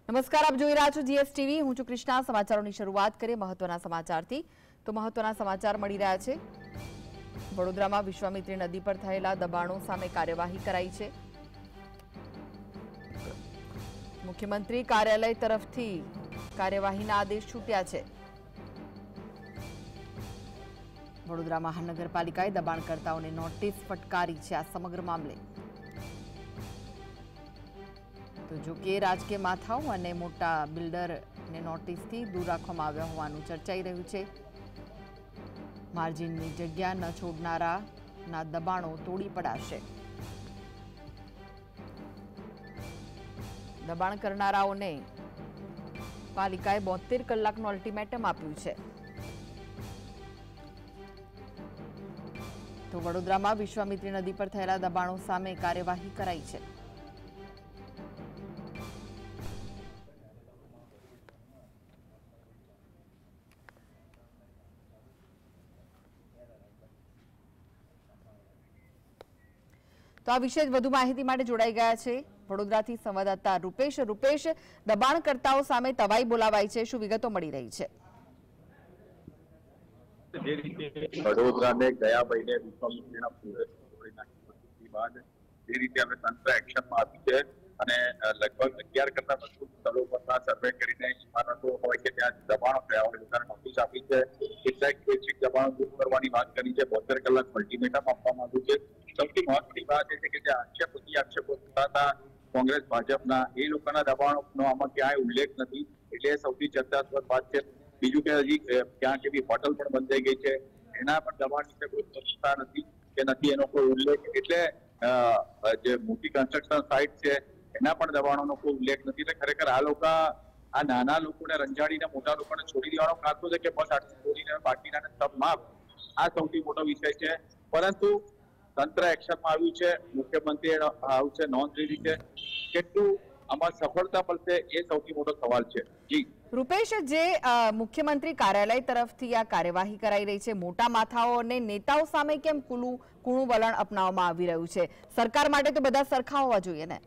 નમસ્કાર, આપ જોઈ રહ્યા છો જીએસટીવી। હું છું કૃષ્ણા। સમાચારોની શરૂઆત કરીએ મહત્વના સમાચારથી। તો મહત્વના સમાચાર મળી રહ્યા છે। વડોદરામાં વિશ્વામિત્રી નદી પર થયેલા દબાણો સામે કાર્યવાહી કરાઈ છે। મુખ્યમંત્રી કાર્યાલય તરફથી કાર્યવાહીના આદેશ છૂટ્યા છે। વડોદરા મહાનગરપાલિકાએ દબાણકર્તાઓને નોટિસ ફટકારી છે। આ સમગ્ર મામલે તો જો કે રાજકીય માથાઓ અને મોટા બિલ્ડરને નોટિસથી દૂર રાખવામાં આવ્યા હોવાનું ચર્ચાઈ રહ્યું છે। માર્જિનની જગ્યા ન છોડનારાના દબાણો તોડી પડાશે। દબાણ કરનારાઓને પાલિકાએ 72 કલાકનું અલ્ટિમેટમ આપ્યું છે। તો વડોદરામાં વિશ્વામિત્રી નદી પર થયેલા દબાણો સામે કાર્યવાહી કરાઈ છે। તો આ વિશે વધુ માહિતી માટે જોડાઈ ગયા છે વડોદરાથી સંવાદદાતા રૂપેશ। રૂપેશ, દબાણકર્તાઓ સામે તવાઈ બોલાવાઈ છે, શું વિગતો મળી રહી છે? જે રીતે વડોદરાને ગયા મહિને વિશ્વામિત્રીના પૂરે તોડી નાખ્યા બાદ જે રીતે હવે તંત્ર એક્શનમાં આવી છે અને લગભગ 11 કરતા વધુ સ્થળો પરના સર્વે કરીને ઇમારતો હોય કે ત્યાં દબાણો થયા હોય લોકોને નોટિસ આપી છે। કેટલાક સ્વૈચ્છિક દબાણો દૂર કરવાની વાત કરી છે। 72 કલાક અલ્ટિમેટમ આપવામાં આવ્યું છે। સૌથી મહત્વની વાત એ છે કે જે આક્ષેપો થતા કોંગ્રેસ ભાજપના એ લોકોના દબાણોનો આમાં ક્યાંય ઉલ્લેખ નથી, એટલે સૌથી ચર્ચાસ્પદ વાત છે। બીજું કે હજી ક્યાંક એવી હોટલ પણ બંધાઈ ગઈ છે, એના પણ દબાણ વિશે કોઈ સ્પષ્ટતા નથી કે નથી એનો કોઈ ઉલ્લેખ, એટલે જે મોટી કન્સ્ટ્રક્શન સાઇટ છે એના પણ દબાણોનો કોઈ ઉલ્લેખ નથી। એટલે ખરેખર આ લોકો આ નાના લોકોને રંજાડીને મોટા લોકોને છોડી દેવાનો કારસો છે કે બસ આટલું છોડીને બાકીના સબ માફ, આ સૌથી મોટો વિષય છે। પરંતુ તંત્ર એક્શનમાં આવ્યું છે, મુખ્યમંત્રીએ આવ્યું છે, નોંધ લીધી છે, કેટલું આમાં સફળતા મળશે એ સૌથી મોટો સવાલ છે। જી રૂપેશ, જે મુખ્યમંત્રી કાર્યાલય તરફથી આ કાર્યવાહી કરાઈ રહી છે, મોટા માથાઓ અને નેતાઓ સામે કેમ કૂણું વલણ અપનાવવામાં આવી રહ્યું છે? સરકાર માટે તો બધા સરખા હોવા જોઈએ ને?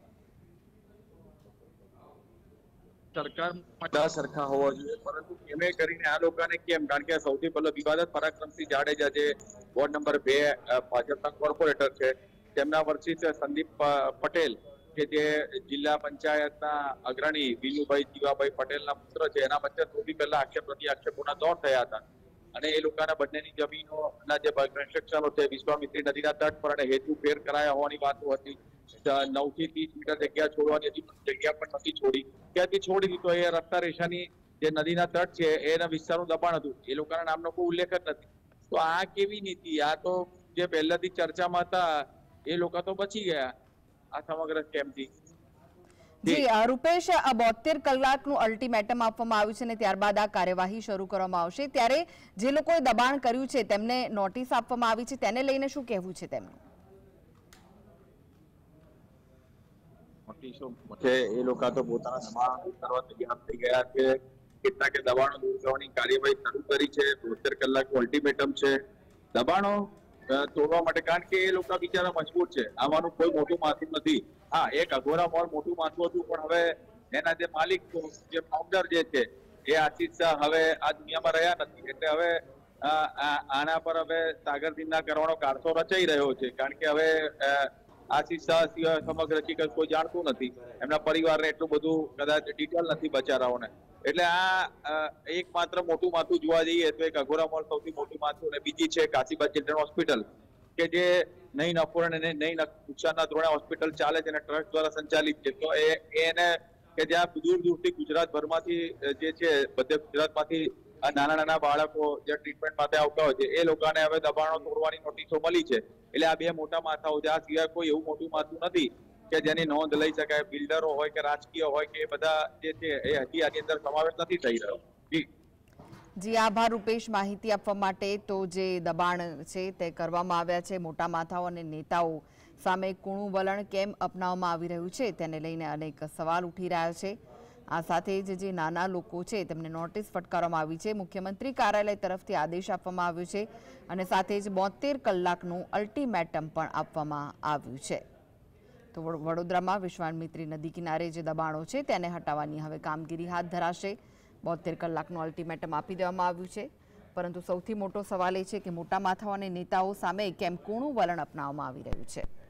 સરકાર બધા સરખા હોવા જોઈએ, પરંતુ એમે કરીને આ લોકોને કેમ? કારણ કે સૌથી પહેલો વિવાદત પરાક્રમસિંહ જાડેજા જે વોર્ડ નંબર 2 ભાજપના કોર્પોરેટર છે, તેમના વર્ષિત સંદીપ પટેલ કે જે જિલ્લા પંચાયતના અગ્રણી વિનુભાઈ જીવાભાઈ પટેલના પુત્ર છે, એના વચ્ચે સૌથી પહેલા આક્ષેપ પ્રતિ આક્ષેપોના દોર થયા હતા અને એ લોકોના બંનેની જમીનોના જે કન્સ્ટ્રક્શનો છે વિશ્વામિત્રી નદીના તટ પર અને હેતુ ફેર કરાયા હોવાની વાતો હતી। 9 થી 30 મીટર જગ્યા છોડવાની હતી, જગ્યા પણ નથી છોડી, ક્યાંથી છોડી દીધો એ રસ્તા રેખાની જે નદીના તટ છે એના વિસ્તારનું દબાણ હતું, એ લોકોના નામનો કોઈ ઉલ્લેખ જ નથી। તો આ કેવી નીતિ? આ તો જે પહેલાથી ચર્ચામાં હતા એ લોકો તો બચી ગયા આ સમગ્ર સ્કેમથી। જી રૂપેશ, આ 72 કલાકનું અલ્ટિમેટમ આપવામાં આવ્યું છે અને ત્યારબાદ આ કાર્યવાહી શરૂ કરવામાં આવશે, ત્યારે જે લોકોએ દબાણ કર્યું છે તેમને નોટિસ આપવામાં આવી છે, તેને લઈને શું કહેવું છે તેમનું? નોટિસો છે એ લોકો તો પોતાના દબાણો દૂર કરવા તૈયાર થઈ ગયા છે। કેટલાકે દબાણો દૂર કરવાની કાર્યવાહી શરૂ કરી છે। 72 કલાકનું અલ્ટિમેટમ છે દબાણો તોડવા માટે, કારણ કે એ લોકો બિચારા મજબૂર છે, આમાંનું કોઈ મોટું માથું નથી। હા, એક અઘોરા મોલ મોટું માથું હતું, પણ હવે એના જે માલિક જે ફાઉન્ડર જે છે એ આશીષ શાહ હવે આ દુનિયામાં રહ્યા નથી, એટલે હવે આના પર હવે સાગરદીના કરવાનો કારસો રચાઈ રહ્યો છે। કારણ કે હવે આશીષ શાહ સિવાય સમગ્ર હકીકત કોઈ જાણતું નથી, એમના પરિવારને એટલું બધું કદાચ ડિટેલ નથી બચારાઓને, એટલે આ એકમાત્ર મોટું માથું જોવા જઈએ તો એક અઘોરા મોલ સૌથી મોટું માથું, અને બીજી છે કાશીબાગ ચિલ્ડ્રન હોસ્પિટલ કે જે નહીં નફો અને નહીં નુકસાનના ધોરણે હોસ્પિટલ ચાલે છે અને ટ્રસ્ટ દ્વારા સંચાલિત છે। તો એને કે જ્યાં દૂર દૂરથી ગુજરાતભરમાંથી જે છે બધે ગુજરાતમાંથી નાના નાના બાળકો જે ટ્રીટમેન્ટ માટે આવતા હોય છે એ લોકોને હવે દબાણો તોડવાની નોટિસો મળી છે। એટલે આ બે મોટા માથાઓ છે, આ સિવાય કોઈ એવું મોટું માથું નથી કે જેની નોંધ લઈ શકાય। બિલ્ડરો હોય કે રાજકીય હોય કે બધા જે છે એ હજી આની અંદર સમાવેશ નથી થઈ રહ્યો। જી આભાર રૂપેશ માહિતી આપવા માટે। તો જે દબાણ છે તે કરવામાં આવ્યા છે, મોટા માથાઓ અને નેતાઓ સામે કૂણું વલણ કેમ અપનાવવામાં આવી રહ્યું છે તેને લઈને અનેક સવાલ ઉઠી રહ્યા છે। આ સાથે જ જે નાના લોકો છે તેમને નોટિસ ફટકારવામાં આવી છે। મુખ્યમંત્રી કાર્યાલય તરફથી આદેશ આપવામાં આવ્યો છે અને સાથે જ 72 કલાકનું અલ્ટિમેટમ પણ આપવામાં આવ્યું છે। તો વડોદરામાં વિશ્વામિત્રી નદી કિનારે જે દબાણો છે તેને હટાવવાની હવે કામગીરી હાથ ધરાશે. 72 કલાકનું અલ્ટિમેટમ આપી દેવામાં આવ્યું છે, પરંતુ સૌથી મોટો સવાલ એ છે કે મોટા માથાઓ અને નેતાઓ સામે કેમ કૂણું વલણ અપનાવવામાં આવી રહ્યું છે.